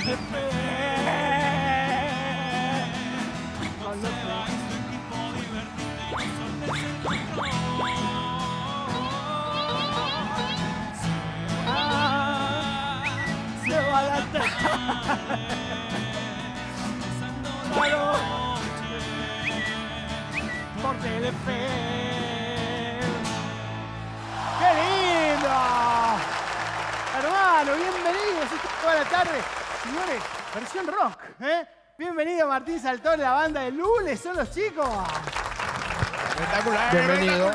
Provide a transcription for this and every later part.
de fe. Se va la por Telefe. ¡Qué lindo! Hermano, bienvenidos toda la tarde. Señores, versión rock, ¿eh? Bienvenido Martín Saltón, la banda de Lules, son los chicos. Espectacular. Bienvenido.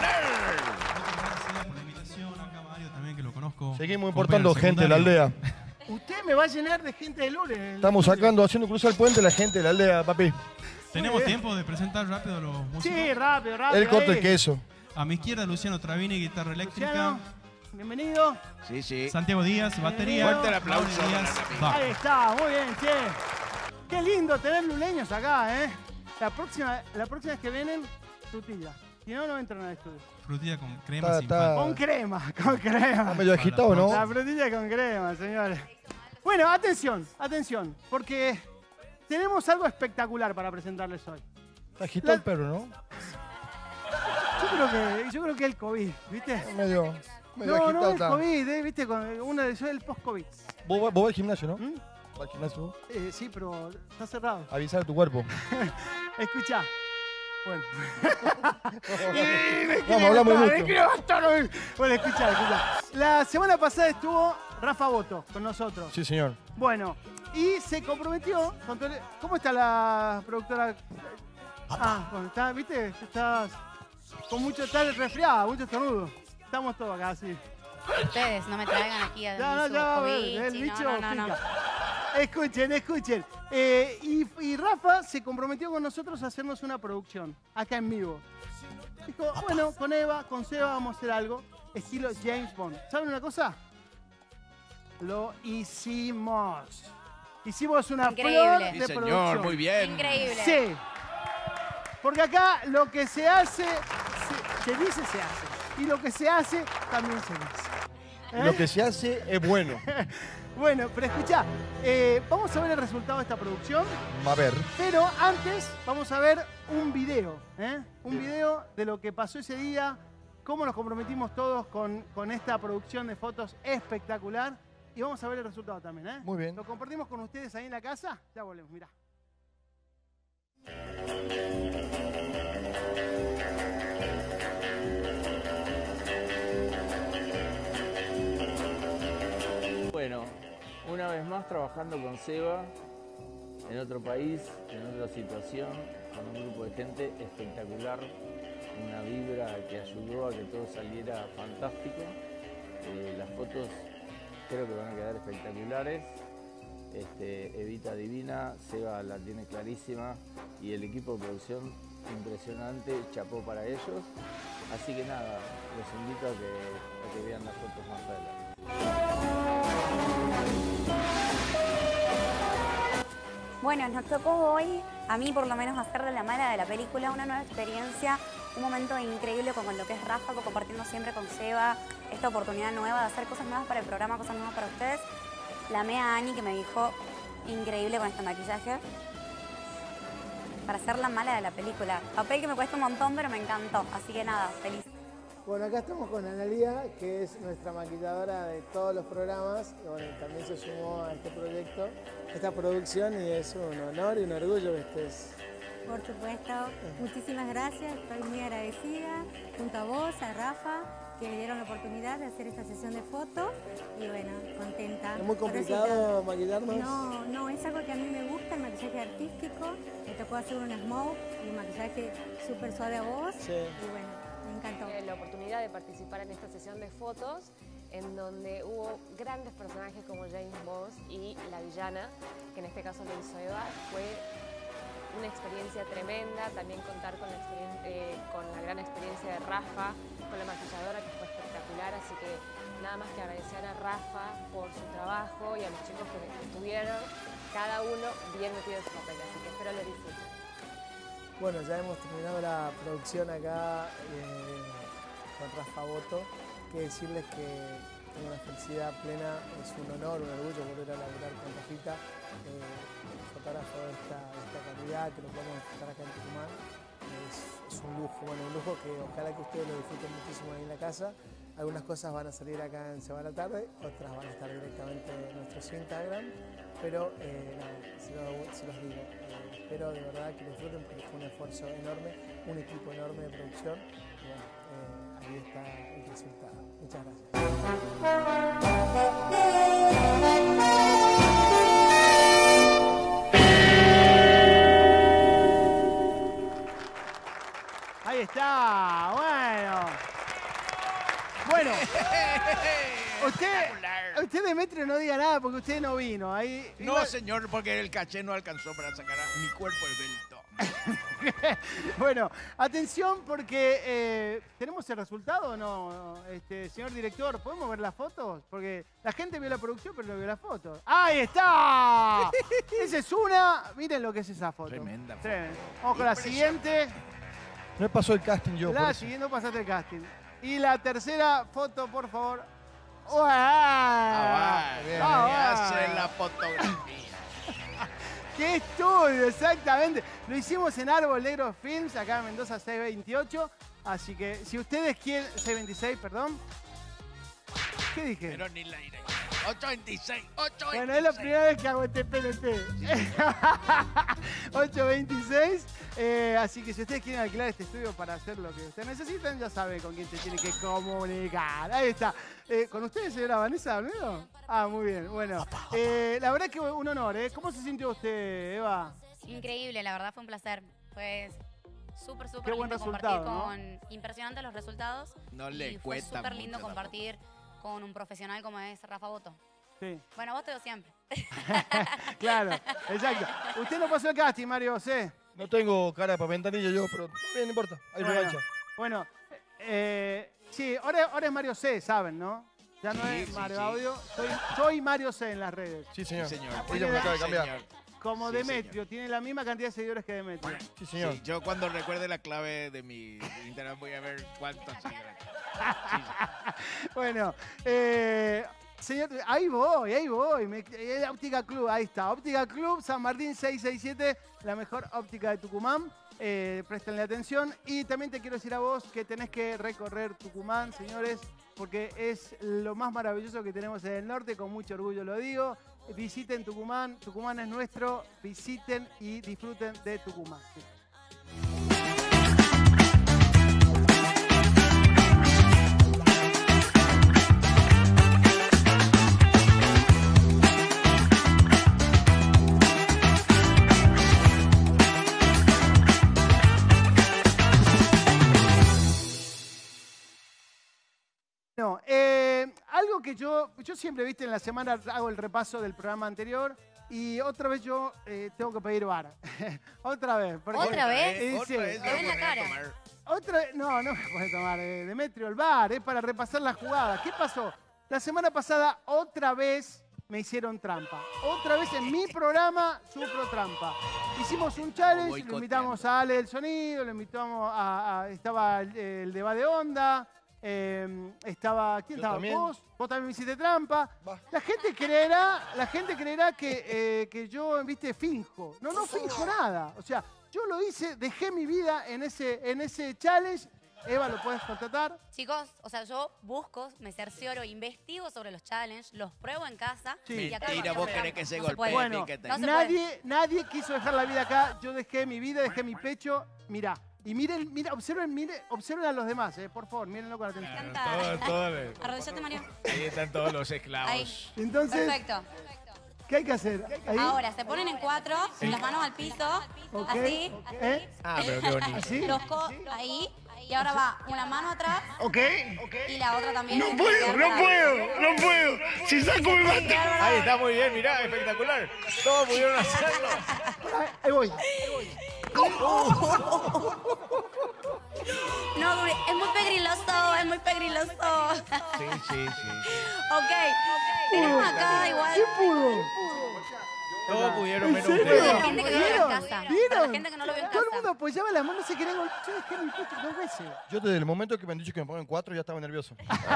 Seguimos importando gente de la aldea. Usted me va a llenar de gente de Lules. Estamos haciendo cruzar el puente la gente de la aldea, papi. ¿Tenemos tiempo de presentar rápido a los músicos? Sí, rápido. El corte ahí. el queso. A mi izquierda, Luciano Travini, guitarra eléctrica. Luciano, bienvenido. Sí. Santiago Díaz, batería. Fuerte el aplauso. Mauri Díaz, bajo. Ahí está, muy bien, che. Qué lindo tener luleños acá, ¿eh? La próxima vez que vienen, frutilla. Si no, no entran al estudio. Frutilla con crema Ta, sin ta. pan. Con crema. Está medio agitado, ¿no? La frutilla con crema, señores. Bueno, atención, porque tenemos algo espectacular para presentarles hoy. Está agitado el perro, ¿no? Yo creo que el COVID, ¿viste? Medio No, agitado no el está. COVID, ¿viste? Yo el post-COVID. Vos vas al gimnasio, ¿no? ¿Mm? ¿Vas al gimnasio? Sí, pero está cerrado. Avisar a tu cuerpo. Escuchá. Bueno. Vamos, hablamos mucho. Bueno, escuchá. La semana pasada estuvo Rafa Boto con nosotros. Sí, señor. Bueno, y se comprometió con todo ¿Cómo está la productora? Bueno, está, ¿viste? Estás con mucho tal resfriada, mucho estornudo. Estamos todos acá, sí. Ustedes no me traigan aquí a El bicho pica. Escuchen. Y Rafa se comprometió con nosotros a hacernos una producción, acá en vivo. Dijo, bueno, con Eva, con Seba vamos a hacer algo, estilo James Bond. ¿Saben una cosa? Lo hicimos. Hicimos una flor de Sí, señor, producción. muy bien. Increíble. Sí. Porque acá lo que se hace, se dice, se hace. Y lo que se hace, también se dice. Lo que se hace es bueno. Bueno, pero escuchá, vamos a ver el resultado de esta producción, Va a ver. pero antes vamos a ver un video, un video de lo que pasó ese día, cómo nos comprometimos todos con esta producción de fotos espectacular y vamos a ver el resultado también. Muy bien. Lo compartimos con ustedes ahí en la casa, ya volvemos, mirá. Bueno, una vez más trabajando con Seba, en otro país, en otra situación, con un grupo de gente espectacular, una vibra que ayudó a que todo saliera fantástico. Las fotos creo que van a quedar espectaculares. Evita divina, Seba la tiene clarísima y el equipo de producción impresionante, chapó para ellos. Así que nada, los invito a que vean las fotos más adelante. Bueno, nos tocó hoy, a mí por lo menos, hacer de la mala de la película una nueva experiencia, un momento increíble con lo que es Rafa, compartiendo siempre con Seba esta oportunidad nueva de hacer cosas nuevas para el programa, cosas nuevas para ustedes. La amé a Ani, que me dijo increíble con este maquillaje, para hacer la mala de la película. Papel que me cuesta un montón, pero me encantó, así que nada, feliz. Bueno, acá estamos con Analía, que es nuestra maquilladora de todos los programas. Y bueno, también se sumó a este proyecto, esta producción, y es un honor y un orgullo que estés. Por supuesto, muchísimas gracias, estoy muy agradecida, junto a vos, a Rafa, que me dieron la oportunidad de hacer esta sesión de fotos, y bueno, contenta. ¿Es muy complicado maquillarnos? No, es algo que a mí me gusta, el maquillaje artístico, me tocó hacer un smoke y un maquillaje súper suave a vos, Sí. y bueno, me encantó. La oportunidad de participar en esta sesión de fotos en donde hubo grandes personajes como James Bond y la villana, que en este caso lo hizo Eva. Fue una experiencia tremenda, también contar con la gran experiencia de Rafa, con la maquilladora, que fue espectacular, así que nada más que agradecer a Rafa por su trabajo y a los chicos que estuvieron, cada uno bien metido en su papel, así que espero lo disfruten. Bueno, ya hemos terminado la producción acá con Rafa Boto. Que decirles que tengo una felicidad plena, es un honor, un orgullo volver a laburar con Rafita, fotógrafo de esta calidad, que lo podemos disfrutar acá en Tucumán. Es un lujo, bueno, un lujo que ojalá que ustedes lo disfruten muchísimo ahí en la casa. Algunas cosas van a salir acá en Se va la tarde, otras van a estar directamente en nuestros Instagram, pero nada, se los digo. Espero de verdad que lo disfruten porque fue un esfuerzo enorme, un equipo enorme de producción. Y bueno, ahí está el resultado. Muchas Ahí está, bueno. Usted Demetrio no diga nada porque usted no vino. Ahí, No, igual... señor, porque el caché no alcanzó para sacar a mi cuerpo esbelto. Bueno, atención porque ¿tenemos el resultado o no, señor director? ¿Podemos ver las fotos? Porque la gente vio la producción pero no vio las fotos. ¡Ahí está! Esa es una. Miren lo que es esa foto. Tremenda foto. Tremenda. Vamos con la siguiente. No me pasó el casting yo. por La eso. siguiente no pasaste el casting. Y la tercera foto, por favor. ¡Uah! Bien, Ah, hace bueno. la fotografía. ¡Qué estudio! Exactamente. Lo hicimos en Árbol Negro Films, acá en Mendoza 628. Así que si ustedes quieren... 626, perdón. ¿Qué dije? Pero ni la iré. 826, 826. Bueno, es la primera vez que hago este PNT. 826. Así que si ustedes quieren alquilar este estudio para hacer lo que ustedes necesitan, ya saben con quién se tiene que comunicar. Ahí está. ¿Con ustedes, señora Vanessa Almedo? Ah, muy bien. Bueno, la verdad que un honor, ¿eh? ¿Cómo se sintió usted, Eva? Increíble, la verdad fue un placer. Fue súper Qué buen lindo resultado, compartir ¿no? con... Impresionantes los resultados. No le y fue cuesta súper lindo mucho compartir con un profesional como es Rafa Boto. Sí. Bueno, vos te veo siempre. Claro, exacto. Usted no pasó el casting, Mario José. No tengo cara para ventanilla yo, pero bien, no importa. Hay revancha. Bueno, sí, ahora es Mario C, saben, ¿no? Ya no es Sí, Mario sí. Audio. Soy Mario C en las redes. Sí, señor. Sí, señor. Ella me acaba de cambiar. Señor. Como Sí, Demetrio, tiene la misma cantidad de seguidores que Demetrio. Sí, señor. Sí, yo cuando recuerde la clave de mi Instagram voy a ver cuántos seguidores. Bueno, señor, ahí voy. Óptica Club, ahí está. Óptica Club, San Martín 667, la mejor óptica de Tucumán. Préstenle atención. Y también te quiero decir a vos que tenés que recorrer Tucumán, señores, porque es lo más maravilloso que tenemos en el norte, con mucho orgullo lo digo. Visiten Tucumán, Tucumán es nuestro, visiten y disfruten de Tucumán. Sí. No, algo que yo siempre, viste, en la semana hago el repaso del programa anterior y otra vez yo tengo que pedir bar. Otra vez. porque- ¿Otra vez? Sí. Otra vez Te ven la me voy a cara. tomar. Otra vez, no me puede tomar, Demetrio, el bar, es para repasar las jugadas. ¿Qué pasó? La semana pasada otra vez me hicieron trampa. Otra vez en mi programa sufro trampa. Hicimos un challenge, boicoteando. lo invitamos a Ale del Sonido, lo invitamos estaba el de Va de Onda, estaba, ¿quién Yo estaba? también. Vos también me hiciste trampa. Va. La gente creerá que yo, viste, finjo. No finjo nada. O sea, yo lo hice, dejé mi vida en ese challenge. Eva, ¿lo puedes contratar? Chicos, o sea, yo busco, me cercioro, investigo sobre los challenges, los pruebo en casa. Sí. Y acá Mentira, no vos se querés puede. que se No golpee. puede. Bueno, piquete. No se nadie quiso dejar la vida acá. Yo dejé mi vida, dejé mi pecho. Mirá. Y miren, observen a los demás, por favor, mírenlo con atención. Canta. Arrodillate, Mario. Ahí están todos los esclavos. Ahí. Entonces, Perfecto. ¿qué hay que hacer? Ahí. Ahora, se ponen en cuatro, las manos al piso, Ok. así. Ah, pero qué bonito. ¿Así? Ahí. Y ahora va una mano atrás Ok. y la otra también. No puedo. Si saco me mata. Ahí está muy bien, mirá, espectacular. Todos pudieron hacerlo. Ahí voy. No, es muy pegriloso. Sí. Ok. Tenemos acá igual. ¿Quién pudo? Todos pudieron dinero menos serio? ustedes. Para la gente que no lo vio en casa. Para ¿Vieron? la gente que no lo vio en Todo el casa. mundo apoyaba las manos, se quería gol. Yo dejé mi pecho 2 veces. Yo desde el momento que me han dicho que me pongan 4 ya estaba nervioso.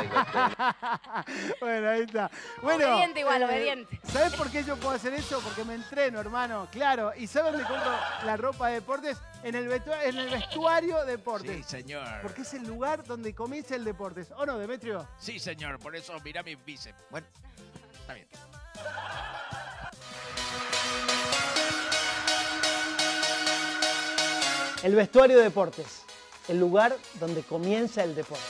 Bueno, ahí está. Bueno, Obediente igual, obediente. ¿Sabes por qué yo puedo hacer eso? Porque me entreno, hermano. Claro. ¿Y sabes dónde compro la ropa de deportes? En el vestuario deportes. Sí, señor. Porque es el lugar donde comienza el deportes. ¿O no, Demetrio? Sí, señor. Por eso mira mis bíceps. Bueno, está bien. El vestuario deportes. El lugar donde comienza el deporte.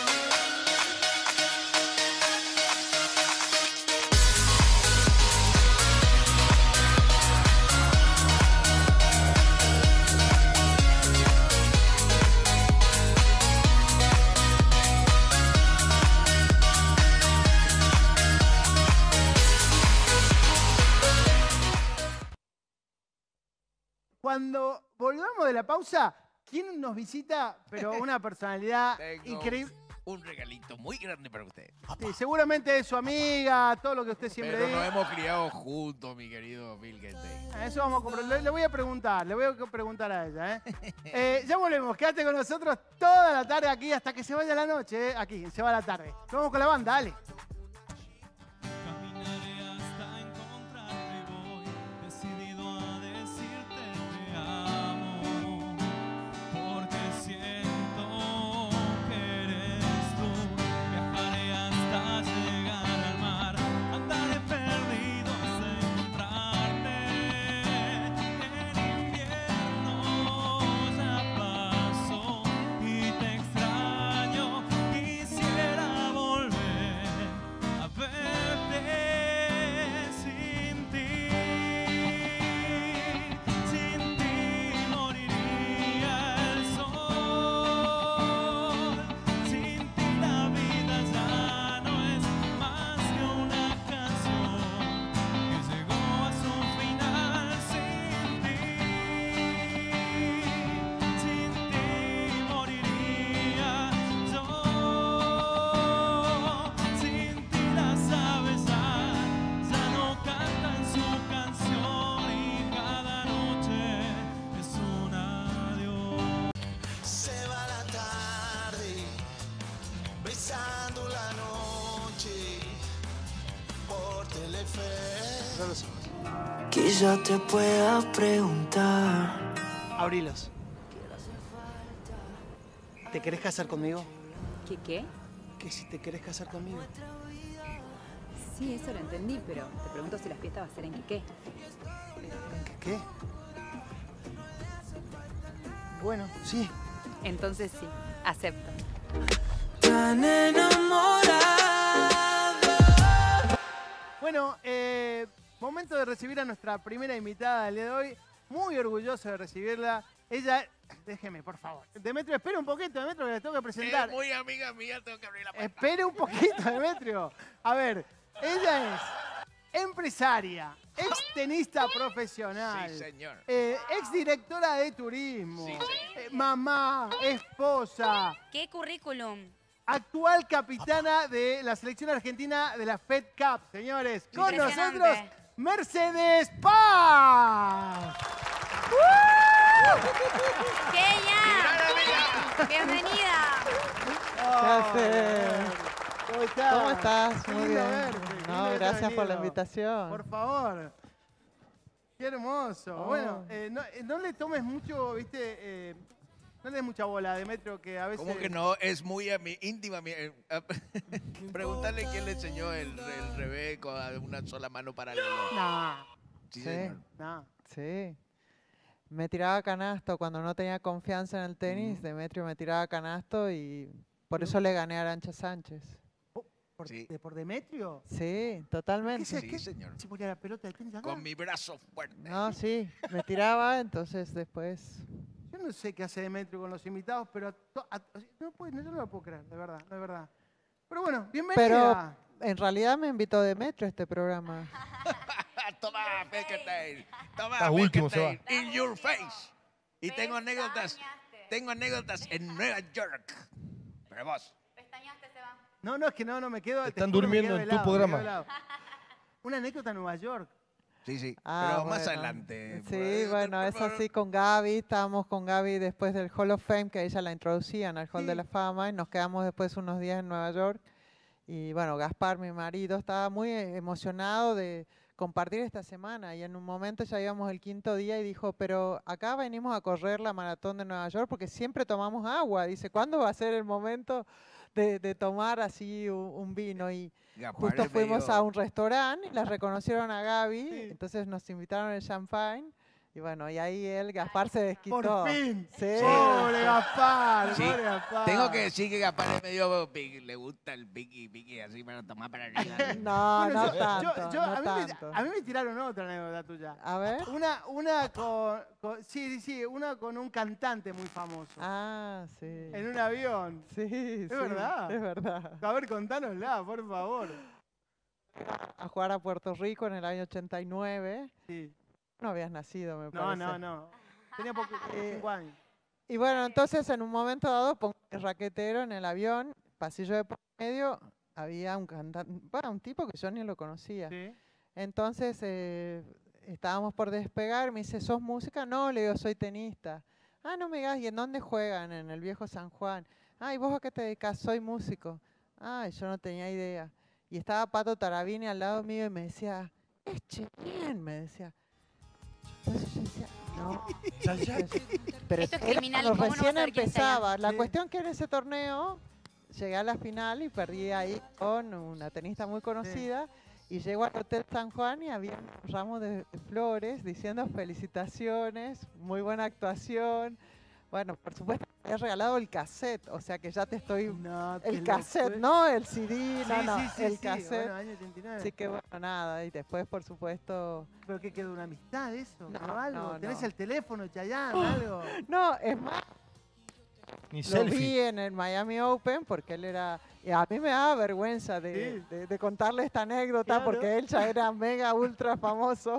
Cuando volvamos de la pausa, ¿quién nos visita? Pero una personalidad Tengo increíble. un regalito muy grande para usted. Sí, seguramente es su amiga, todo lo que usted siempre Pero dice. nos hemos criado juntos, mi querido Bill Gates. Eso vamos a comprar. Le voy a preguntar a ella. Ya volvemos, quédate con nosotros toda la tarde aquí hasta que se vaya la noche. Aquí, se va la tarde. Nos vamos con la banda, dale. Caminaré hasta encontrarte, voy decidido a decirte te amo, porque siento que eres tú. Viajaré hasta llegar al mar, andaré perdido hasta encontrarte. El invierno ya pasó y te extraño, quisiera volver a verte sin ti. Sin ti moriría el sol, sin ti la vida ya no es más que una canción que llegó a su final. Sin ti moriría yo, sin ti las aves ya no cantan su canción y cada noche es un adiós. Se va la tarde, besando la noche por teléfono. Quizá te pueda preguntar. Abrilos. ¿Te querés casar conmigo? ¿Qué? Que si te querés casar conmigo. Sí, eso lo entendí, pero te pregunto si la fiesta va a ser en Quiqué. ¿Qué? Bueno, sí. Entonces sí, acepto. Tan enamorado. Bueno, momento de recibir a nuestra primera invitada del día de hoy. Muy orgulloso de recibirla. Ella, déjeme, por favor. Demetrio, espere un poquito, Demetrio, que le tengo que presentar. Es muy amiga mía, tengo que abrir la puerta. Espere un poquito, Demetrio. A ver, ella es empresaria, ex tenista profesional, Sí, señor. ex directora de turismo, mamá, esposa, ¿Qué currículum? actual capitana de la selección argentina de la Fed Cup, señores. Con Impresionante. nosotros, Mercedes Paz. ¡Kenia! ¡Bienvenida! ¿Qué haces? ¿Cómo estás? ¿Cómo estás? Muy Lindo bien. verte, No, lindo haberte gracias por la venido. invitación. Por favor. Qué hermoso. Oh. Bueno, no le tomes mucho, viste, no le des mucha bola a Demetrio, que a veces... ¿Cómo que no? Es muy íntima. Preguntarle quién le enseñó el revés con una sola mano paralela. No. Sí, Sí. señor. No. Sí. Me tiraba canasto cuando no tenía confianza en el tenis. Demetrio me tiraba canasto y por eso le gané a Arantxa Sánchez. ¿Por Demetrio? Sí, totalmente. Sí, señor. ¿Se ponía la pelota de tenis acá? Con mi brazo fuerte. No, sí, me tiraba, entonces después... Yo no sé qué hace Demetrio con los invitados, pero yo no lo puedo creer, de verdad, de verdad. Pero bueno, bienvenida. Pero en realidad me invitó Demetrio a este programa. Toma, Beckenstein. Toma, Está último, se va. Beckenstein. In your face. Y tengo anécdotas en Nueva York. Pero vos. No, es que no me quedo... te Están juro, me durmiendo quedo en tu helado, me programa. quedo helado. Una anécdota en Nueva York. Sí, sí. Ah, pero más bueno. adelante. Sí, bueno, es así con Gaby. Estábamos con Gaby después del Hall of Fame, que ella la introducían al Hall de la Fama, y nos quedamos después unos días en Nueva York. Y bueno, Gaspar, mi marido, estaba muy emocionado de compartir esta semana. Y en un momento ya íbamos el 5.º día y dijo, pero acá venimos a correr la maratón de Nueva York porque siempre tomamos agua. Dice, ¿cuándo va a ser el momento de tomar así un vino? Y Gaspar justo es fuimos medio- a un restaurante, la reconocieron a Gaby, entonces nos invitaron el champagne. Y bueno, y ahí Gaspar se desquitó. Por fin. Sí. Pobre Gaspar, Sí, pobre Gaspar. tengo que decir que Gaspar es medio le gusta el piqui así para tomar para arriba. No, Bueno, no tanto, no a, mí tanto. a mí me tiraron otra anécdota tuya. A ver. Una sí, una con un cantante muy famoso. Ah, sí. En un avión. Sí, ¿Es sí, verdad? es verdad. A ver, contánosla, por favor. A jugar a Puerto Rico en el año 89. Sí. No habías nacido, me No, parece. no. Tenía poco, 5 años. Y bueno, entonces en un momento dado, pongo el raquetero en el avión, pasillo de por medio, había un cantante, bueno, un tipo que yo ni lo conocía. Sí. Entonces estábamos por despegar, me dice, ¿sos música? No, le digo, soy tenista. Ah, no me digas, ¿y en dónde juegan? En el viejo San Juan. Ah, ¿y vos a qué te dedicas? Soy músico. Ah, yo no tenía idea. Y estaba Pato Tarabini al lado mío y me decía, es Cheyenne, me decía. Entonces yo decía, no. Pero Esto es era criminal, cuando ¿cómo no vas a recién saber quién es empezaba. Chayanne? La Sí. cuestión que en ese torneo llegué a la final y perdí ahí con una tenista muy conocida. Y llego al Hotel San Juan y había un ramo de flores diciendo felicitaciones, muy buena actuación. Bueno, por supuesto, me había regalado el cassette, o sea que ya te estoy... No, el qué cassette, loco. no el CD, Sí, no, sí, sí, el sí. cassette. Bueno, año 89. Así que bueno, nada, y después por supuesto... ¿Pero qué quedó? ¿Una amistad eso? No, ¿O algo? no, ¿Tenés no. el teléfono, Chayanne, algo? No, es más, Ni lo selfie. vi en el Miami Open porque él era... y a mí me daba vergüenza de contarle esta anécdota Claro. porque él ya era mega ultra famoso.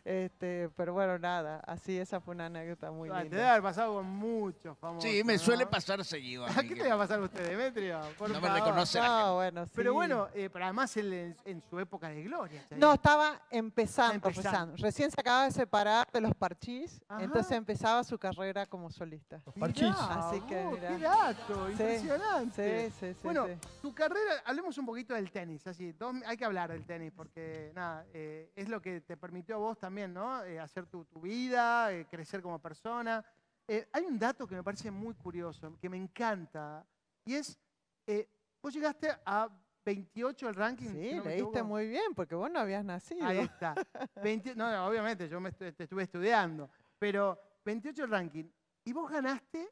Pero bueno, nada, así esa fue una anécdota muy Te debe linda. haber pasado con muchos famosos. Sí, me ¿no? suele pasar seguido. A ¿A mí qué que te va a pasar a usted, Demetrio? Por no me favor. reconoce la No, gente. bueno, sí. Pero bueno, pero además él en su época de gloria. Chayanne. No, estaba empezando, Empezando. Recién se acaba de separar de los Parchís, Ajá. entonces empezaba su carrera como solista. Parchís. Mirá, Así que, vos, mirá. qué dato, Sí, impresionante. sí, sí, Bueno, sí. tu carrera, hablemos un poquito del tenis, así, hay que hablar del tenis porque nada, es lo que te permitió a vos también, ¿no? Hacer tu vida, crecer como persona. Hay un dato que me parece muy curioso, que me encanta, y es, vos llegaste a 28 el ranking. Sí, si no me leíste equivoco. muy bien porque vos no habías nacido. Ahí está. No, obviamente, yo te estuve estudiando, pero 28 el ranking. Y vos ganaste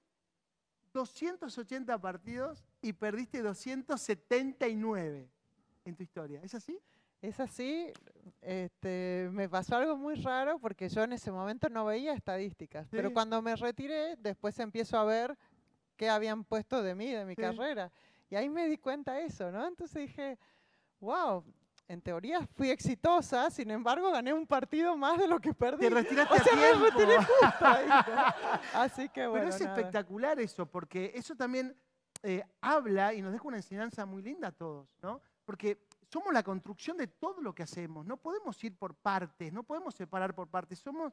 280 partidos y perdiste 279 en tu historia. ¿Es así? Es así, me pasó algo muy raro porque yo en ese momento no veía estadísticas, pero Sí. cuando me retiré, después empiezo a ver qué habían puesto de mí, de mi Sí. carrera. Y ahí me di cuenta de eso, ¿no? Entonces dije, wow, en teoría fui exitosa, sin embargo gané un partido más de lo que perdí. Te retiraste O a sea, me tiempo. retiré justo ahí, ¿no? Así que bueno, Pero es nada. espectacular eso, porque eso también habla y nos deja una enseñanza muy linda a todos, ¿no? Porque somos la construcción de todo lo que hacemos. No podemos ir por partes, no podemos separar por partes. Somos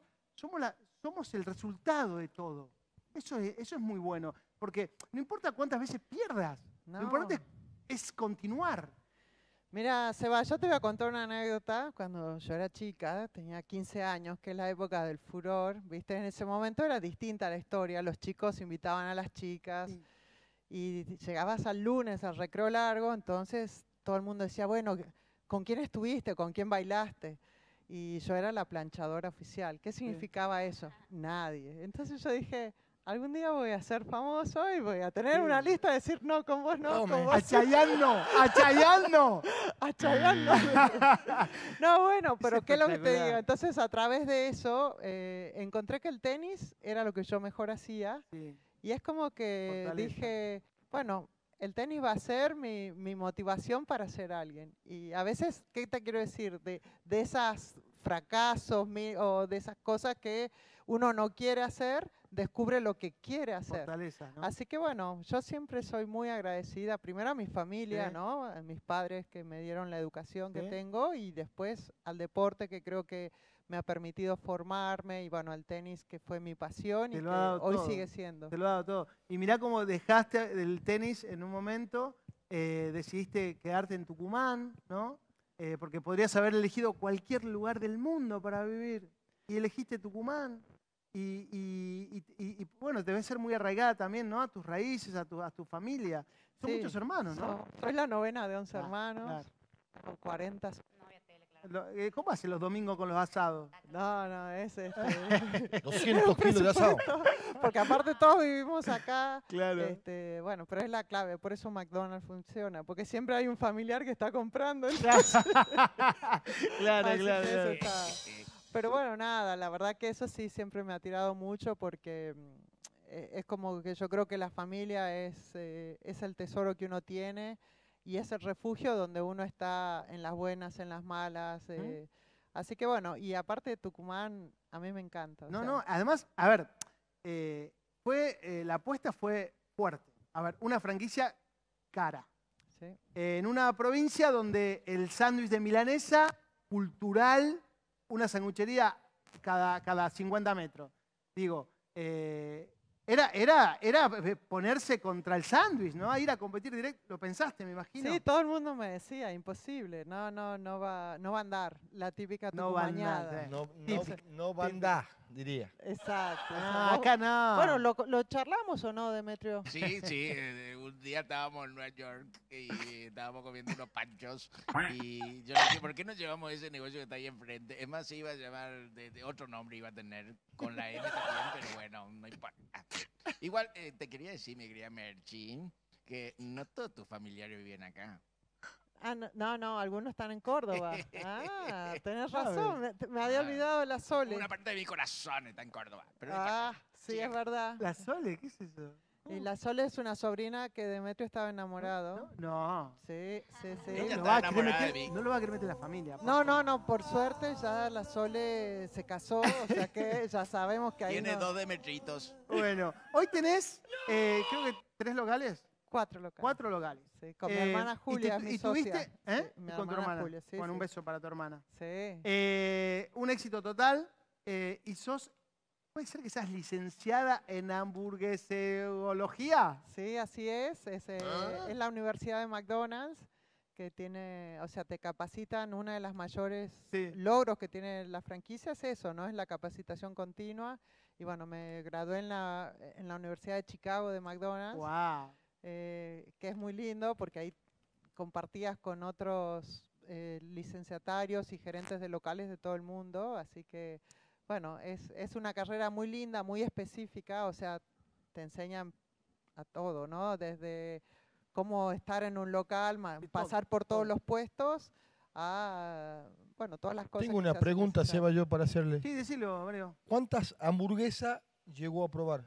el resultado de todo. Eso es muy bueno, porque no importa cuántas veces pierdas, No. lo importante es continuar. Mira, Seba, yo te voy a contar una anécdota. Cuando yo era chica, tenía 15 años, que es la época del furor, ¿viste? En ese momento era distinta la historia. Los chicos invitaban a las chicas Sí. y llegabas al lunes al recreo largo, entonces todo el mundo decía, bueno, ¿con quién estuviste? ¿Con quién bailaste? Y yo era la planchadora oficial. ¿Qué significaba eso? Nadie. Entonces yo dije, algún día voy a ser famoso y voy a tener una lista de decir, no, con vos no, Tome. con vos ¡A sí". Chayanne no! ¡A Chayanne no! A Chayanne no. No, bueno, pero ¿qué es lo que te espectacular. digo? Entonces, a través de eso, encontré que el tenis era lo que yo mejor hacía. Sí. Y es como que Fortaleza. dije, bueno, el tenis va a ser mi motivación para ser alguien. Y a veces, ¿qué te quiero decir? De esos fracasos o de esas cosas que uno no quiere hacer, descubre lo que quiere hacer. Fortaleza, ¿no? Así que bueno, yo siempre soy muy agradecida, primero a mi familia, Sí. ¿no? A mis padres que me dieron la educación que Sí. tengo y después al deporte que creo que me ha permitido formarme y bueno, el tenis que fue mi pasión y Te que lo ha dado hoy todo. sigue siendo. Te lo ha dado todo. Y mirá cómo dejaste el tenis en un momento, decidiste quedarte en Tucumán, ¿no? Porque podrías haber elegido cualquier lugar del mundo para vivir y elegiste Tucumán. Y bueno, debe ser muy arraigada también, ¿no? A tus raíces, a tu familia. Son Sí, muchos hermanos, ¿no? Soy la novena de 11 Ah, hermanos, claro. con 40. ¿Cómo hacen los domingos con los asados? No, es 200 kilos de asado. Porque aparte todos vivimos acá. Claro. Bueno, pero es la clave, por eso McDonald's funciona, porque siempre hay un familiar que está comprando. Claro, Claro, claro. Pero bueno, nada, la verdad que eso sí siempre me ha tirado mucho porque es como que yo creo que la familia es el tesoro que uno tiene y es el refugio donde uno está en las buenas, en las malas. Así que bueno, y aparte de Tucumán, a mí me encanta. No, además, a ver, la apuesta fue fuerte. A ver, una franquicia cara. Sí. En una provincia donde el sándwich de milanesa, cultural, una sanguchería cada 50 metros. Digo, era ponerse contra el sándwich, ¿no? A ir a competir directo. Lo pensaste, me imagino. Sí, todo el mundo me decía, imposible, no va a andar, la típica No va a andar, tucumañada. No va a andar, diría. Exacto. Ah, acá no. Bueno, ¿lo charlamos o no, Demetrio? Sí, sí. Un día estábamos en Nueva York y estábamos comiendo unos panchos y yo le dije, ¿por qué no llevamos ese negocio que está ahí enfrente? Es más, se iba a llamar, de otro nombre iba a tener, con la M también, pero bueno, no importa. Igual, te quería decir, mi querida Merchin, que no todos tus familiares viven acá. Ah, no, algunos están en Córdoba. Ah, tenés razón, me había olvidado de la Sole. Una parte de mi corazón está en Córdoba. Pero Sí, es verdad. ¿La Sole? ¿Qué es eso? Y la Sole es una sobrina que Demetrio estaba enamorado. No. Sí. Ella No está enamorada de mí. lo va a querer meter la familia. No, por suerte ya la Sole se casó, o sea que ya sabemos que ahí Tiene no- 2 Demetritos. Bueno, hoy tenés, creo que 3 locales. 4 locales. 4 locales. Sí, con mi hermana Julia, y mi tuviste, socia. ¿eh? Sí, mi Y con tu hermana hermana. Julia, sí, Bueno, un sí. beso para tu hermana. Sí. Un éxito total. Y puede ser que seas licenciada en hamburgueseología. Sí, así es. Es la Universidad de McDonald's que tiene, o sea, te capacitan. Una de las mayores logros que tiene la franquicia es eso, ¿no? Es la capacitación continua. Y bueno, me gradué en la Universidad de Chicago de McDonald's. Wow. Que es muy lindo porque ahí compartías con otros licenciatarios y gerentes de locales de todo el mundo, así que bueno, es una carrera muy linda, muy específica, o sea, te enseñan a todo, ¿no? Desde cómo estar en un local, pasar por todos los puestos, a, bueno, todas las cosas. Tengo que una se hacen pregunta, necesarias. Seba, yo para hacerle. Sí, decilo, Mario. ¿Cuántas hamburguesas llegó a probar?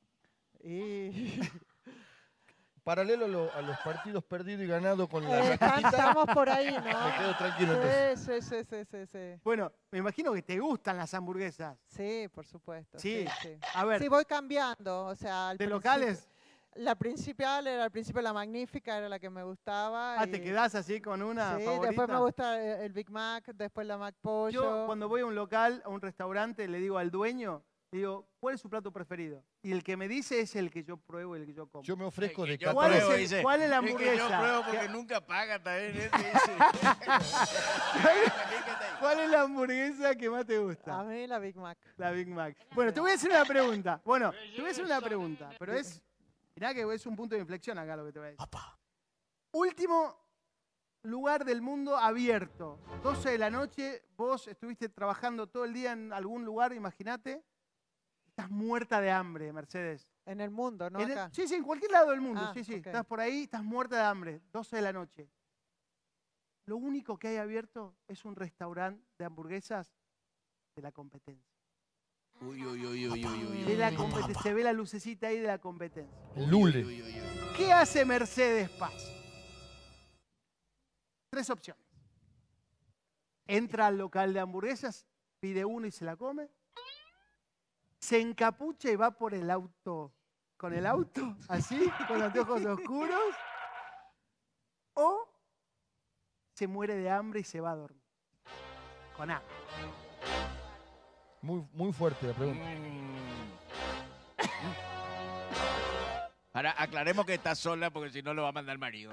Y Paralelo a los partidos perdidos y ganados con la raquetita. estamos por ahí, ¿no? Me quedo tranquilo entonces. Sí. Bueno, me imagino que te gustan las hamburguesas. Sí, por supuesto. Sí. A ver. Sí, voy cambiando. O sea, ¿De locales? La principal era al principio la Magnífica, era la que me gustaba. Ah, ¿te quedás así con una sí, favorita? después me gusta el Big Mac, después la Mac Pollo. Yo cuando voy a un local, a un restaurante, le digo al dueño, le digo, ¿cuál es su plato preferido? Y el que me dice es el que yo pruebo y el que yo como. Yo me ofrezco de Yo ¿Cuál es pruebo, el- dice. cuál es la Es que hamburguesa? yo pruebo porque nunca paga también. ¿Cuál es la hamburguesa que más te gusta? A mí la Big Mac. La Big Mac. Bueno, te voy a hacer una pregunta. Bueno, te voy a hacer una pregunta, pero mirá que es un punto de inflexión acá lo que te voy a decir. Último lugar del mundo abierto. 12 de la noche, vos estuviste trabajando todo el día en algún lugar, imagínate. Estás muerta de hambre, Mercedes. En el mundo, ¿no? En el- Acá. sí, en cualquier lado del mundo. Ah, sí. ok. Estás por ahí, estás muerta de hambre. 12 de la noche. Lo único que hay abierto es un restaurante de hamburguesas de la competencia. Uy. De la competencia. Se ve la lucecita ahí de la competencia. El Lule. ¿Qué hace Mercedes Paz? 3 opciones. Entra al local de hamburguesas, pide uno y se la come. Se encapucha y va por el auto, con el auto, así, con los ojos oscuros. O se muere de hambre y se va a dormir. Con hambre. Muy fuerte la pregunta. Ahora, aclaremos que está sola porque si no lo va a mandar el marido.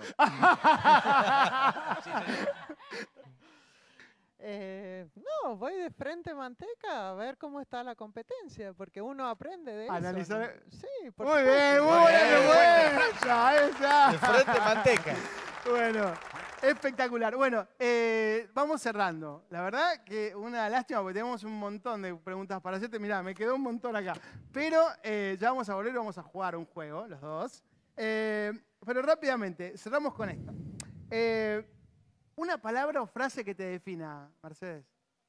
Sí, señor. No, voy de frente manteca a ver cómo está la competencia, porque uno aprende de Analizar. eso. Sí, por Muy supuesto. bien, muy bien. Ahí está. De frente manteca. Bueno, espectacular. Bueno, vamos cerrando. La verdad que una lástima porque tenemos un montón de preguntas para hacerte. Mirá, me quedó un montón acá. Pero ya vamos a volver y vamos a jugar un juego, los dos. Pero rápidamente, cerramos con esto. Una palabra o frase que te defina, Mercedes.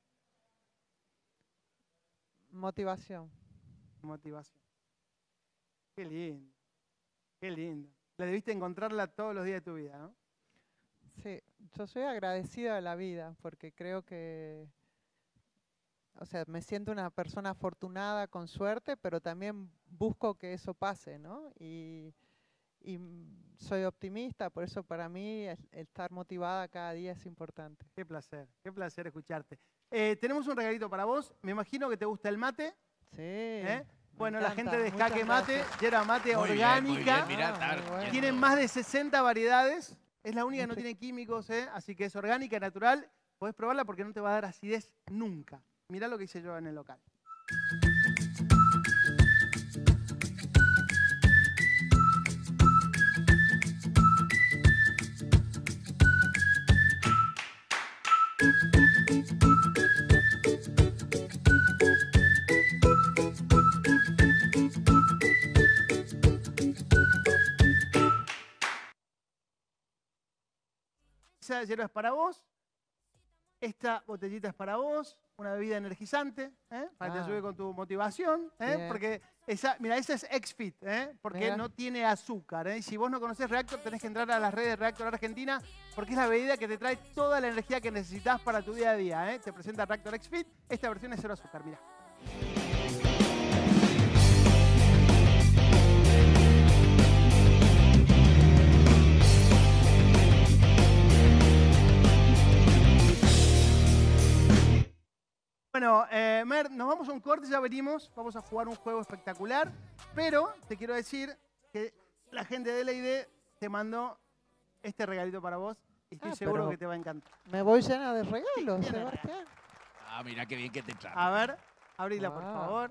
Motivación. Motivación. Qué lindo. Qué lindo. La debiste encontrarla todos los días de tu vida, ¿no? Sí, yo soy agradecida de la vida porque creo que, o sea, me siento una persona afortunada, con suerte, pero también busco que eso pase, ¿no? Y soy optimista, por eso para mí estar motivada cada día es importante. Qué placer escucharte. Tenemos un regalito para vos. Me imagino que te gusta el mate. Sí. Bueno, encanta. la gente de Muchas Jaque Mate, gracias. Yerba Mate Muy bien, orgánica. muy bien, mirá, está muy bueno. yendo. Tienen más de 60 variedades. Es la única que no tiene químicos, así que es orgánica, natural. Podés probarla porque no te va a dar acidez nunca. Mirá lo que hice yo en el local. Esa hierba es para vos. Esta botellita es para vos. Una bebida energizante, para que te ayude con tu motivación. Bien. Porque esa, mira, esa es X-Fit, porque Mira. no tiene azúcar. Y si vos no conocés Reactor, tenés que entrar a las redes de Reactor Argentina, porque es la bebida que te trae toda la energía que necesitas para tu día a día. Te presenta Reactor X-Fit. Esta versión es cero azúcar, mira. Bueno, Mer, nos vamos a un corte, ya venimos, vamos a jugar un juego espectacular, pero te quiero decir que la gente de L&D te mandó este regalito para vos y estoy seguro pero que te va a encantar. Me voy llena de regalos, Sebastián. Ah, mira qué bien que te trae. A ver, abrila por Ah. favor.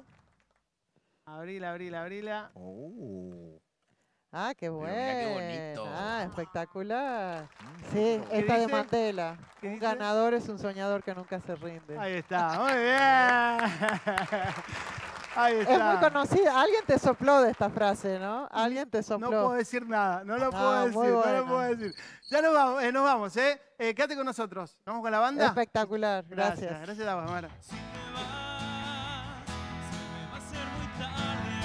Abrila. Ah, qué Pero bueno. mira qué bonito. Ah, espectacular. Sí, ¿Qué esta de dice? Mandela. ¿Qué Un dice? ganador es un soñador que nunca se rinde. Ahí está, muy bien. Ahí está. Es muy conocida. Alguien te sopló de esta frase, ¿no? Alguien te sopló. No puedo decir nada, no lo puedo Ah, decir, muy no lo bueno. puedo decir. Ya nos vamos, quédate con nosotros. ¿Vamos con la banda? Espectacular, gracias. Gracias a vos, Mara. Se me va a hacer muy tarde.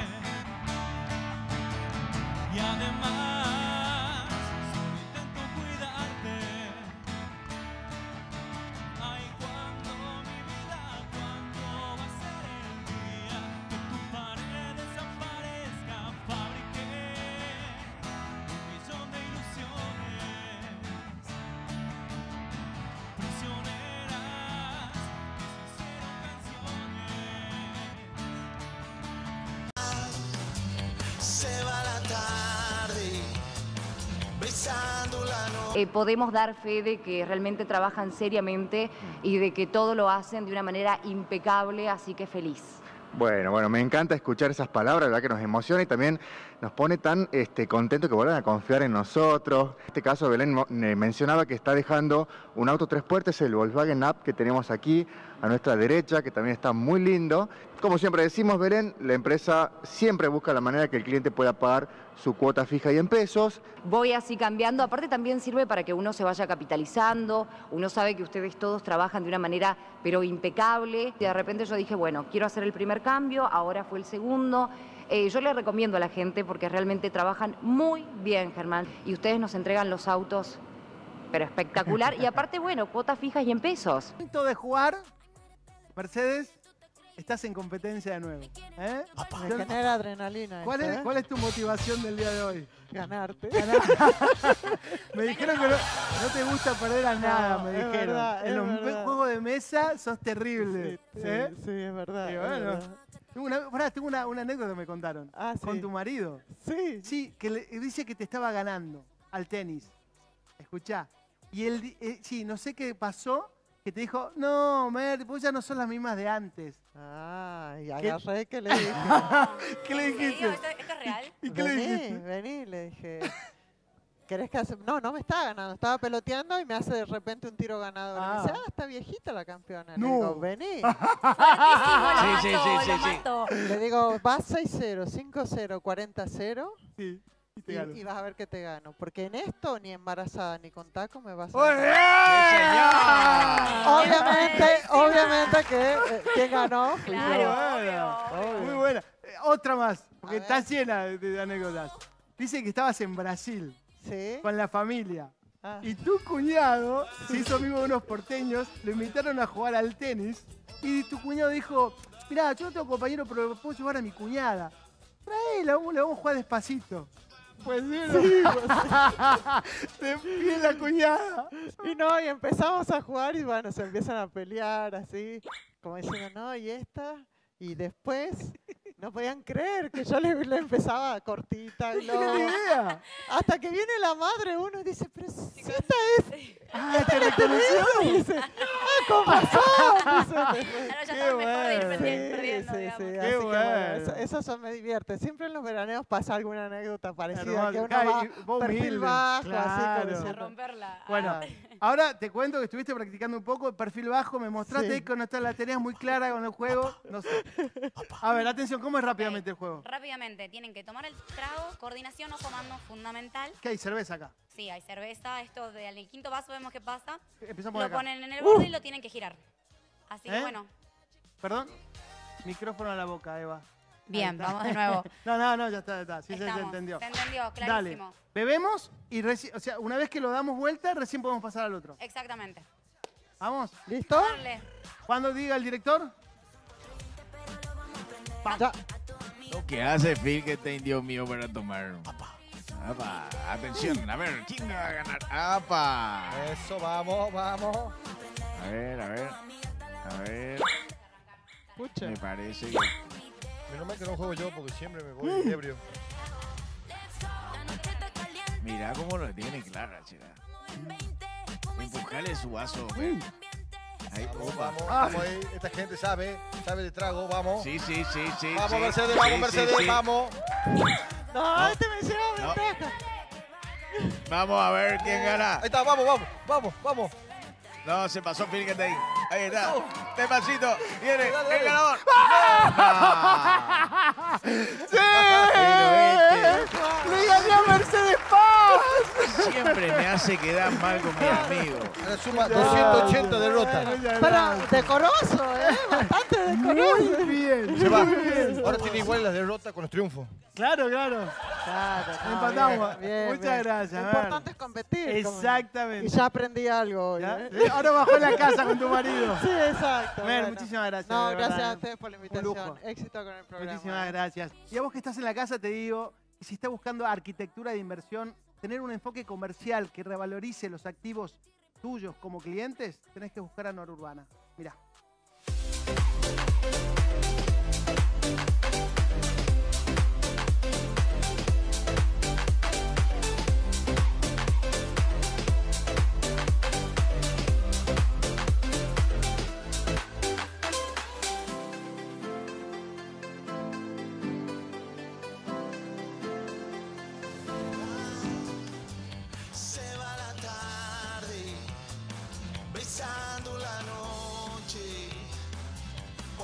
Y además, solo intento cuidarte. Ay, cuando mi vida, cuando va a ser el día que tu pared desaparezca, fabriqué un millón de ilusiones prisioneras que se hicieron canciones. Se va la tarde, besando la noche. Podemos dar fe de que realmente trabajan seriamente y de que todo lo hacen de una manera impecable, así que feliz. Bueno, me encanta escuchar esas palabras, la verdad que nos emociona y también nos pone tan contentos que vuelvan a confiar en nosotros. En este caso, Belén mencionaba que está dejando un auto 3 puertas, el Volkswagen Up que tenemos aquí a nuestra derecha, que también está muy lindo. Como siempre decimos, Belén, la empresa siempre busca la manera que el cliente pueda pagar su cuota fija y en pesos. Voy así cambiando, aparte también sirve para que uno se vaya capitalizando, uno sabe que ustedes todos trabajan de una manera pero impecable. Y de repente yo dije, bueno, quiero hacer el primer cambio, ahora fue el segundo. Yo les recomiendo a la gente porque realmente trabajan muy bien, Germán, y ustedes nos entregan los autos pero espectacular y aparte, bueno, cuotas fijas y en pesos. Momento de jugar, Mercedes, Estás en competencia de nuevo. ¿Eh? Me genera adrenalina. ¿Cuál esto, es, ¿eh? ¿Cuál es tu motivación del día de hoy? Ganarte. Me dijeron que no te gusta perder a nada, me es dijeron. verdad, En es los verdad. juegos de mesa sos terrible. Sí, ¿eh? sí, es verdad. Y es bueno, verdad. tengo una anécdota que me contaron. Ah, sí. Con tu marido. Sí. Sí, que dice que te estaba ganando al tenis. Escuchá. Y él, sí, no sé qué pasó, que te dijo, no, Mer, vos ya no sos las mismas de antes. Ah, y agarré que le dije. ¿Qué le dijiste? ¿Esto es real? ¿Y qué le dijiste? Vení, le dije. ¿Querés que hace? No, no me estaba ganando, estaba peloteando y me hace de repente un tiro ganador. Y me dice, está viejita la campeona. Le No. digo, vení. Sí. Le digo, vas 6-0, 5-0, 40-0. Sí. Y vas a ver que te gano. Porque en esto, ni embarazada ni con taco, me vas a ¡Oye! ganar. Obviamente que quien ganó fui yo. Bueno, muy buena. Otra más, porque está llena de anécdotas. Dice que estabas en Brasil con la familia. Y tu cuñado se hizo amigo de unos porteños, lo invitaron a jugar al tenis. Y tu cuñado dijo, mirá, yo no tengo compañero, pero puedo llevar a mi cuñada. Traela, le vamos a jugar despacito. Pues sí, te pide la cuñada. Y empezamos a jugar y bueno, se empiezan a pelear así, como diciendo, no, y esta. Y después no podían creer que yo le empezaba cortita. Y luego, hasta que viene la madre uno y dice, pero si esta es... ¿te reconoció? Y dice, con razón. Qué bueno. Sí, así que bueno, eso me divierte. Siempre en los veraneos pasa alguna anécdota parecida, que uno va perfil bajo, así como diciendo. Romperla. Bueno, ahora te cuento que estuviste practicando un poco, perfil bajo, me mostraste ahí que no la tenías muy clara con el juego. No sé. A ver, atención, ¿cómo es rápidamente el juego? Rápidamente, tienen que tomar el trago, coordinación o comando fundamental. ¿Qué hay? Cerveza acá. Sí, hay cerveza, esto en el quinto vaso vemos qué pasa. Empezamos Lo acá. ponen en el borde y lo tienen que girar. Así que bueno. ¿Perdón? Micrófono a la boca, Eva. Bien, vamos de nuevo. No, ya está. Sí, se Estamos. entendió. Se entendió, Dale. clarísimo. Bebemos y o sea, una vez que lo damos vuelta, recién podemos pasar al otro. Exactamente. ¿Vamos? ¿Listo? Dale. Cuando diga el director. Ya. Lo que hace Phil que está Dios mío para tomar. Apa, atención, a ver, ¿quién va a ganar? ¡Apa! Eso, vamos. A ver. Pucha. Me parece que... Menos mal que no juego yo porque siempre me voy ebrio. Mira cómo lo tiene clara, chica. Empujale su vaso, güey. Ahí, opa. Vamos ahí. Esta gente sabe de trago, vamos. Sí. Vamos, Mercedes, vamos. No, este me lleva ventaja. Vamos a ver quién gana. Ahí está, vamos. No, se pasó Phil que está ahí. Ahí está. Despacito. Viene Dale. el ganador. ¡Sí! ¡Le gané a Mercedes Paz! Siempre me hace quedar mal con mis amigos. Ahora suma 280 derrotas. Pero decoroso, bastante decoroso. Muy bien. Se va. Muy bien. Ahora tiene igual las derrotas con los triunfos. Claro. Empatamos. Bien, Muchas bien. gracias. Lo importante es competir. Exactamente. Y ya aprendí algo hoy. ¿Ya? Ahora bajó en la casa con tu marido. Sí, exacto. Mer, bueno. muchísimas gracias. No, de gracias verdad. a ustedes por la Un invitación. lujo. Éxito con el programa. Muchísimas gracias. Y a vos que estás en la casa te digo, si estás buscando arquitectura de inversión, tener un enfoque comercial que revalorice los activos tuyos como clientes, tenés que buscar a Norurbana. Mirá. Se va la tarde, besando la noche.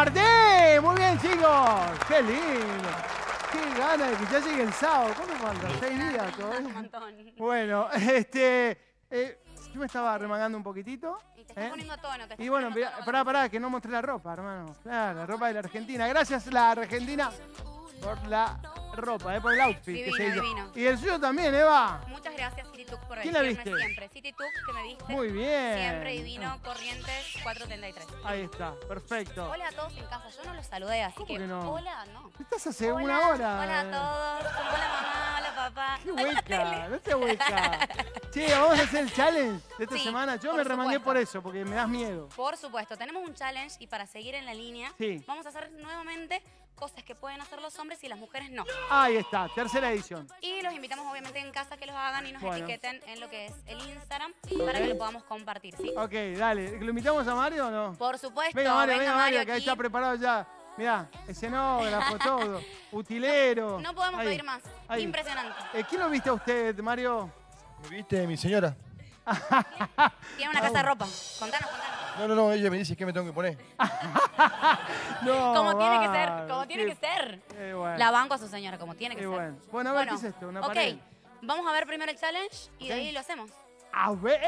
Martín! Muy bien, chicos. Qué lindo. Qué gana de que ya llegue el sábado. ¿Cuánto falta? 6 días todavía. Un montón. Bueno, yo me estaba remangando un poquitito. Y te estás poniendo a tono, te estás Y bueno, poniendo a tono. pará, que no mostré la ropa, hermano. Claro, la ropa de la Argentina. Gracias, la Argentina, por la ropa, por el outfit Divino, que se hizo. divino. Y el suyo también, Eva. Muchas gracias, City Tuk, por ¿Quién la vestirme viste? siempre. City Tuk, que me viste. Muy bien. Siempre divino, Corrientes 433. Ahí está, perfecto. Hola a todos en casa. Yo no los saludé, así que que no? hola, no. Estás hace Hola, una hora. Hola a todos. Hola mamá, hola papá. Qué hueca, no te hueca. Che, vamos a hacer el challenge de esta Sí, semana. Yo por me remangué supuesto. por eso, porque me das miedo. Por supuesto, tenemos un challenge y para seguir en la línea, Sí. vamos a hacer nuevamente cosas que pueden hacer los hombres y las mujeres no. Ahí está, tercera edición. Y los invitamos obviamente en casa que los hagan y nos Bueno. etiqueten en lo que es el Instagram para que lo podamos compartir, ¿sí? Ok, dale. ¿Lo invitamos a Mario o no? Por supuesto. Venga, Mario, que ahí aquí. está preparado ya. Mirá, escenógrafo, todo. Utilero. No podemos Ahí, pedir más. ahí. Impresionante. ¿Quién lo viste a usted, Mario? ¿Me viste, mi señora? Tiene una casa de ropa. Contanos. No, ella me dice qué me tengo que poner. No, Como tiene que va, ser, como tiene qué- que ser. qué bueno. La banco a su señora, como tiene que Qué ser. bueno. Bueno, a ver, ¿qué es esto? Una ok, pared. vamos a ver primero el challenge y de Ok. ahí lo hacemos. A ver.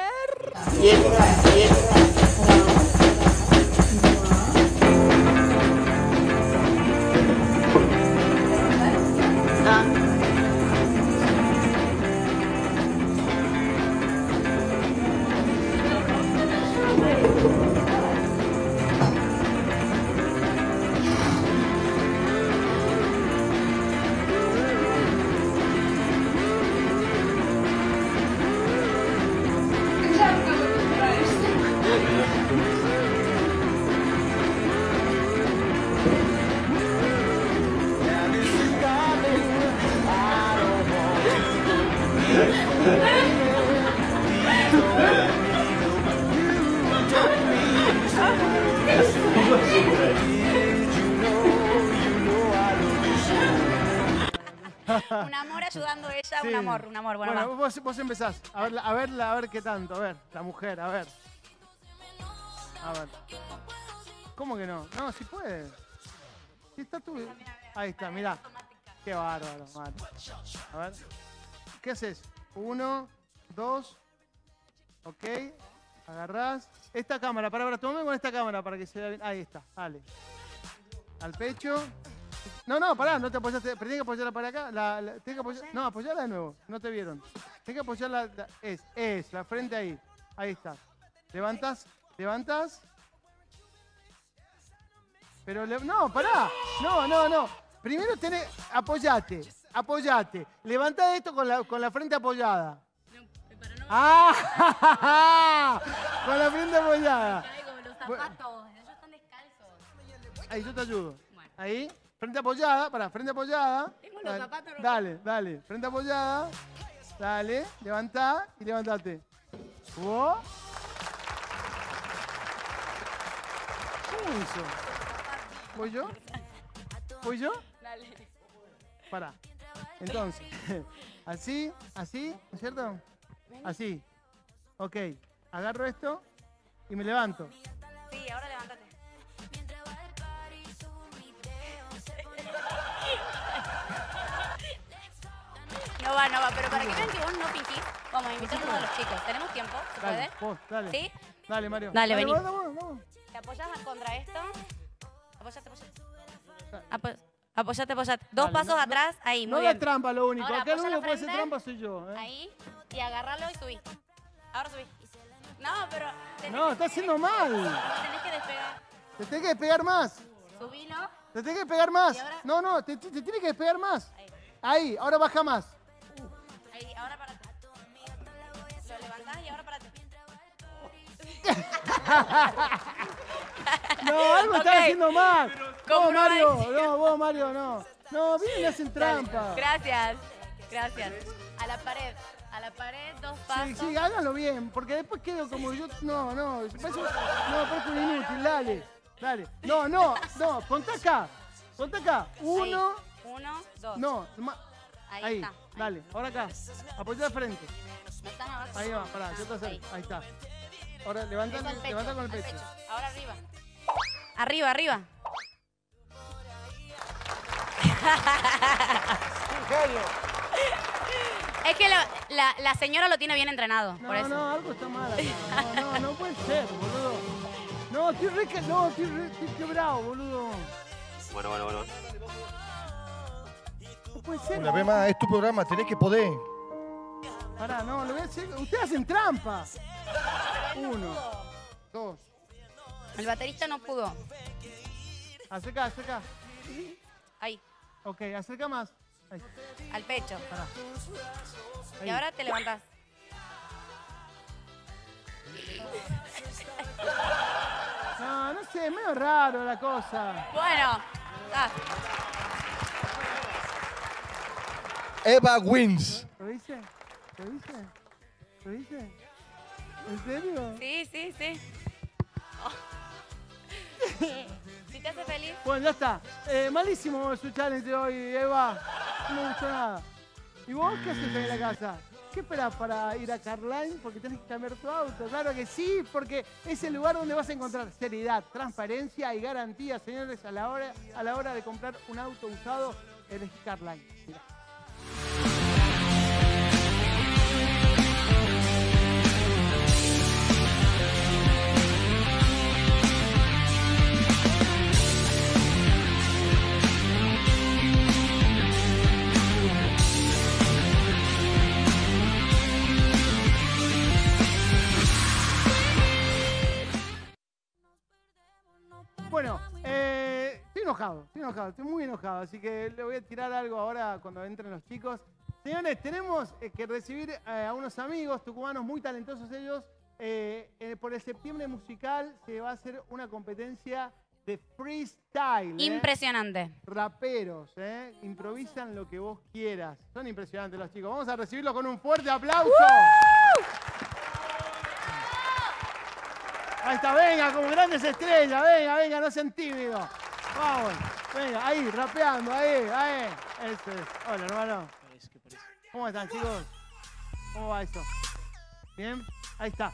Un amor ayudando a ella, Sí. un amor. Bueno, Bueno, va. vos empezás. A ver qué tanto. A ver, la mujer, a ver. A ver. ¿Cómo que no? No, sí puede. Sí está tú. Ahí está, mirá. Qué bárbaro, man. A ver. ¿Qué haces? 1, 2. Ok. Agarrás. Esta cámara, para, tomame con esta cámara para que se vea bien. Ahí está, dale. Al pecho. No, pará, no te apoyaste. Pero tienes que apoyarla para acá. Tienes que apoyar, no, apoyarla de nuevo. No te vieron. Tienes que apoyarla. La frente ahí. Ahí está. Levantas. Pero, no, pará. No. Primero tenés. Apoyate. Levantá esto con la frente apoyada. ¡Ah! Con la frente apoyada. Como los Bueno. zapatos, ellos están descalzos. Ahí, yo te ayudo. Ahí, frente apoyada, frente apoyada. Tengo los zapatos rotos. Dale, frente apoyada. Dale, levantá y levantate. ¿Cómo hizo? ¿Voy yo? Dale. Pará. Entonces, así, ¿no es cierto? Así. Ok, agarro esto y me levanto. Sí, ahora levántate. No va, pero para que vean que vos no fingís, vamos a invitar a todos los chicos. ¿Tenemos tiempo? ¿Se puede? Dale, vos, dale. ¿Sí? Dale, Mario. Dale, vení. Vamos. Te apoyas contra esto. Apoyate. Apoyate. Dos Dale, pasos no- atrás, ahí, No muy da bien. trampa lo único. Ahora Acá el apoya único la que puede hacer frente. trampa soy yo. ¿eh? Ahí, y agárralo y subí. Ahora subí. No, pero... No, está haciendo mal. Tenés que despegar. Te tenés que despegar más. Subilo. Te tenés que despegar más. ¿Y ahora? No, te tienes que despegar más. Ahí, ahora baja más. Ahí, ahora parate. Lo levantás y ahora parate. No, algo estás Ok. haciendo mal. ¿Cómo Vos, no Mario. hay? No, vos, Mario, no. No, bien, le hacen trampa. Gracias. A la pared, dos pasos. Sí, háganlo bien, porque después quedo como yo. No, parece un inútil, dale. No, contá acá. 1, Uno, dos. no, Ahí está. dale, ahora acá. Apoyá de frente. No estás abajo. Ahí va, pará, yo te acerco. Ahí está. Ahora Eso levanta al pecho, con el al pecho. Ahora arriba. Arriba. Es que la señora lo tiene bien entrenado, por eso. No, algo está mal acá. No puede ser, boludo. No, estoy quebrado, boludo. Bueno. No puede ser. Una vez más, es tu programa, tenés que poder. Pará, no, lo voy a hacer. Ustedes hacen trampa. 1, 2. El baterista no pudo. Acerca. Ahí, Ok, acerca más. Ahí. al pecho. Pará. Y ahora te levantás. No sé, es medio raro la cosa. Bueno, Eva wins. ¿Lo dice? ¿En serio? Sí. Si te hace feliz. Bueno, ya está. Malísimo su challenge de hoy, Eva. No me gustó nada. ¿Y vos qué haces en la casa? ¿Qué esperás para ir a Carline? Porque tenés que cambiar tu auto. Claro que sí, porque es el lugar donde vas a encontrar seriedad, transparencia y garantía, señores, a la hora de comprar un auto usado, elegí Carline. Mirá. Bueno, estoy muy enojado, así que le voy a tirar algo ahora cuando entren los chicos. Señores, tenemos que recibir a unos amigos tucumanos muy talentosos ellos. Por el septiembre musical se va a hacer una competencia de freestyle. Impresionante. Raperos, improvisan lo que vos quieras. Son impresionantes los chicos. Vamos a recibirlos con un fuerte aplauso. Ahí está, venga, como grandes estrellas, venga, no sean tímidos. Vamos, venga, ahí, rapeando, ahí. Eso es. Hola, hermano. ¿Cómo están, chicos? ¿Cómo va eso? ¿Bien? Ahí está.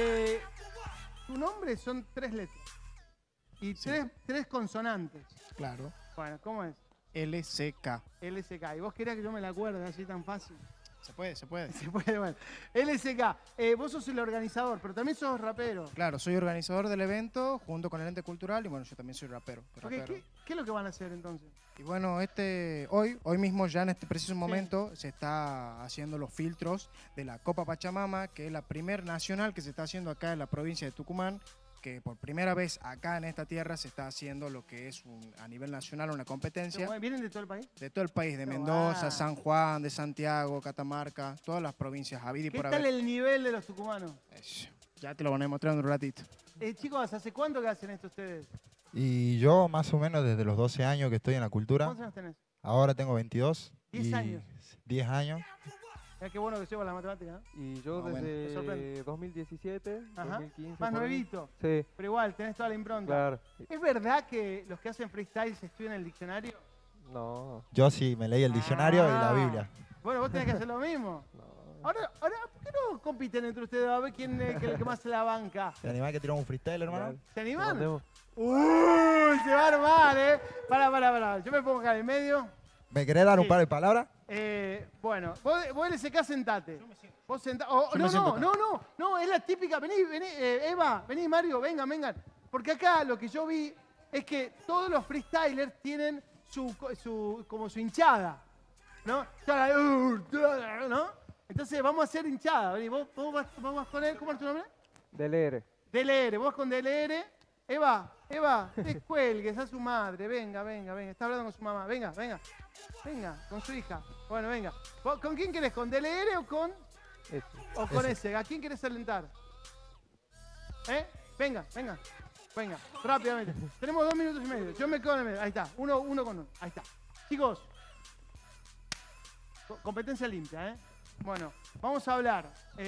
Tu nombre son 3 letras. Y tres consonantes. Claro. Bueno, ¿cómo es? LCK. LCK. ¿Y vos querías que yo me la acuerde así tan fácil? Se puede. Se puede, bueno. LCK, vos sos el organizador, pero también sos rapero. Claro, soy organizador del evento junto con el ente cultural y bueno, yo también soy rapero. ¿Qué es lo que van a hacer entonces? Y bueno, hoy mismo ya en este preciso momento se está haciendo los filtros de la Copa Pachamama, que es la primer nacional que se está haciendo acá en la provincia de Tucumán, que por primera vez acá en esta tierra se está haciendo lo que es a nivel nacional una competencia. ¿Vienen de todo el país? De todo el país, de Mendoza, San Juan, de Santiago, Catamarca, todas las provincias, habidas y por haber. ¿Qué tal el nivel de los tucumanos? Ya te lo van a mostrar en un ratito. Chicos, ¿hace cuánto que hacen esto ustedes? Y yo más o menos desde los 12 años que estoy en la cultura. ¿Cuántos años tenés? Ahora tengo 22. 10 años. 10 años. Qué bueno que llevo la matemática. Y yo desde 2017, Ajá. 2015. Más nuevito. Sí. Pero igual, tenés toda la impronta. Claro. ¿Es verdad que los que hacen freestyle se estudian el diccionario? No. Yo sí me leí el diccionario y la Biblia. Bueno, vos tenés que hacer lo mismo. Ahora, ¿por qué no compiten entre ustedes a ver quién es el que más se la banca? ¿Te animás que tiramos un freestyle, hermano? ¿Se animan? Uy, se va a armar, Pará. Yo me pongo acá en el medio. ¿Me querés dar un par de palabras? Bueno, vos LCK sentate. Vos no, es la típica. Vení, Eva, vení, Mario, vengan. Porque acá lo que yo vi es que todos los freestylers tienen como su hinchada, ¿no? ¿No? Entonces vamos a hacer hinchada. Vení, vos vas con él. ¿Cómo es tu nombre? DLR. Vos con DLR. Eva, descuelgues a su madre. Venga. Está hablando con su mamá. Venga, con su hija. Bueno, venga. ¿Con quién querés? ¿Con DLR o con...? O con ese. ¿A quién querés alentar? Venga, rápidamente. Tenemos 2 minutos y medio. Yo me quedo en el medio. Ahí está, uno con uno. Ahí está. Chicos, competencia limpia, Bueno, vamos a hablar.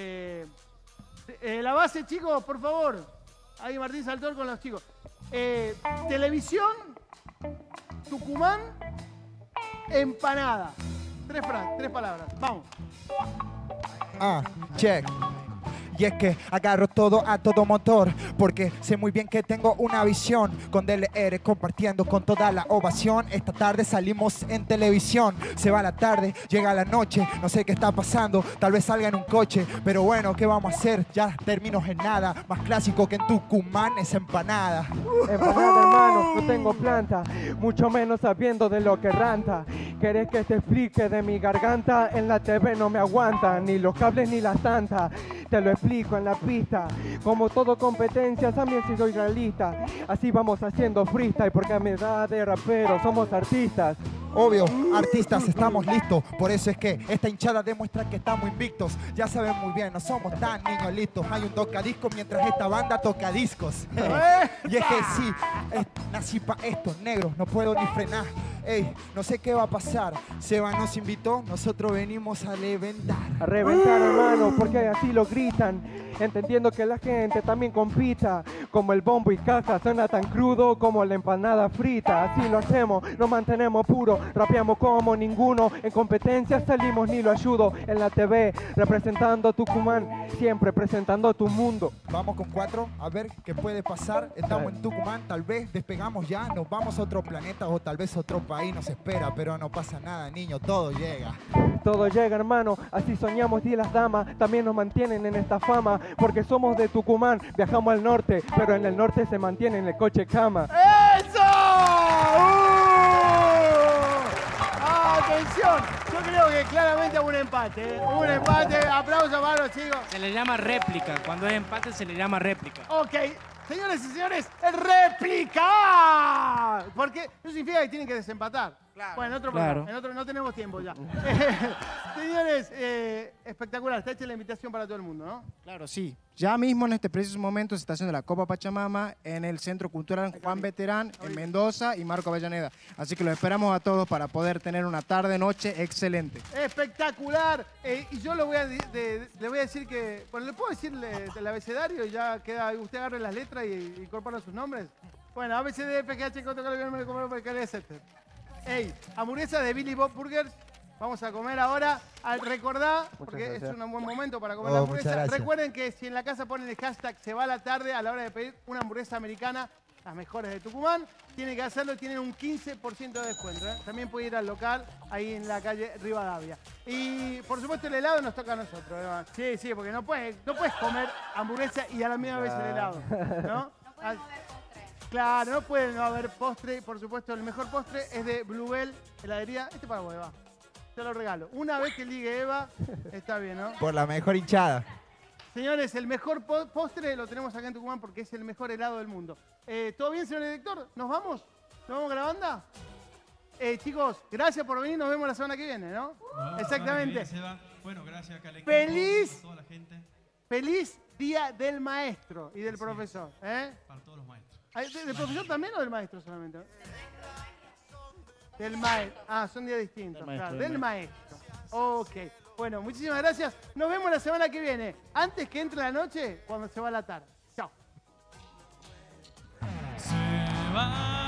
La base, chicos, por favor. Ahí Martín Saltor con los chicos. Televisión, Tucumán, empanada. 3 palabras. Vamos. Check. Y es que agarro todo a todo motor, porque sé muy bien que tengo una visión. Con DLR compartiendo con toda la ovación. Esta tarde salimos en televisión. Se va la tarde, llega la noche, no sé qué está pasando, tal vez salga en un coche, pero bueno, ¿qué vamos a hacer? Ya terminos en nada. Más clásico que en Tucumán es empanada. Empanada, hermano, no tengo planta, mucho menos sabiendo de lo que ranta. ¿Querés que te explique de mi garganta? En la TV no me aguanta, ni los cables ni las tantas. Te lo explico en la pista. Como todo competencia, también si soy realista. Así vamos haciendo freestyle, porque a mi edad de rapero somos artistas. Obvio, artistas, estamos listos. Por eso es que esta hinchada demuestra que estamos invictos. Ya saben muy bien, no somos tan niños listos. Hay un tocadiscos mientras esta banda toca discos. Y es que sí, nací pa' estos negros, no puedo ni frenar. Ey, no sé qué va a pasar. Seba nos invitó, nosotros venimos a reventar. A reventar, hermano, porque así lo gritan. Entendiendo que la gente también compita. Como el bombo y caja suena tan crudo como la empanada frita. Así lo hacemos, nos mantenemos puros. Rapeamos como ninguno. En competencia salimos ni lo ayudo. En la TV, representando Tucumán. Siempre presentando tu mundo. Vamos con 4, a ver qué puede pasar. Estamos en Tucumán, tal vez despegamos ya. Nos vamos a otro planeta o tal vez otro país nos espera. Pero no pasa nada, niño, todo llega. Todo llega, hermano, así soñamos y las damas también nos mantienen en esta fama, porque somos de Tucumán, viajamos al norte, pero en el norte se mantiene en el coche cama. ¡Eso! ¡Atención! Yo creo que claramente hubo un empate, ¿eh? Un empate, aplausos para los chicos. Se le llama réplica, cuando es empate se le llama réplica. Ok, señores y señores, réplica. Porque eso significa que tienen que desempatar. Claro. Bueno, en otro programa, en otro, no tenemos tiempo ya. Señores, espectacular, está hecha la invitación para todo el mundo, ¿no? Claro, sí. Ya mismo en este preciso momento se está haciendo la Copa Pachamama en el Centro Cultural Juan Veterán, en Mendoza y Marco Avellaneda. Así que los esperamos a todos para poder tener una tarde-noche excelente. Espectacular. Y yo le voy a decir que... Bueno, ¿le puedo decir el abecedario? Y ya queda, usted agarre las letras y incorpora sus nombres. Bueno, ABCD, FGH, etc. Ey, hamburguesa de Billy Bob Burgers. Vamos a comer ahora. Recordá, porque es un buen momento para comer la hamburguesa. Recuerden que si en la casa ponen el hashtag se va la tarde a la hora de pedir una hamburguesa americana, las mejores de Tucumán, tienen que hacerlo, tienen un 15% de descuento. También puede ir al local ahí en la calle Rivadavia. Y por supuesto el helado nos toca a nosotros, ¿no? Sí, sí, porque no puedes comer hamburguesa y a la misma vez el helado, ¿no? Claro, no puede no haber postre. Por supuesto, el mejor postre es de Bluebell, heladería. Este para vos, Eva. Te lo regalo. Una vez que ligue Eva, está bien, ¿no? Por la mejor hinchada. Señores, el mejor postre lo tenemos acá en Tucumán porque es el mejor helado del mundo. ¿Todo bien, señor director? ¿Nos vamos? ¿Nos vamos con la banda? Chicos, gracias por venir. Nos vemos la semana que viene, ¿no? Exactamente. Bueno, gracias acá al equipo, ¡Feliz! a toda la gente. ¡Feliz Día del Maestro y del profesor! Para todos los maestros. ¿Del profesor también o del maestro solamente? Del maestro. Ah, son días distintos. Claro, del maestro. Ok. Bueno, muchísimas gracias. Nos vemos la semana que viene. Antes que entre la noche, cuando se va la tarde. Chao. Se va.